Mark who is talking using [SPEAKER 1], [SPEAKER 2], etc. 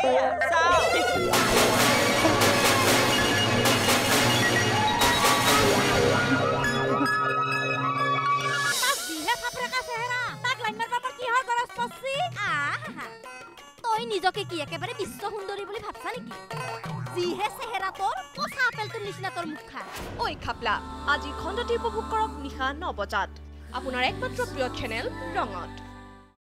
[SPEAKER 1] নিজকে কি একেবাৰে বিশ্ব সুন্দৰী বুলি ভাবছা নেকি যিহে চেহেৰা তোৰ কচা আপেলটোৰ নিচিনা তোৰ মুখা
[SPEAKER 2] ঐ খাপলা আজি খণ্ডটি উপভোগ কৰক নিশা 9 বজাত আপোনাৰ একমাত্ৰ প্ৰিয় চেনেল ৰঙত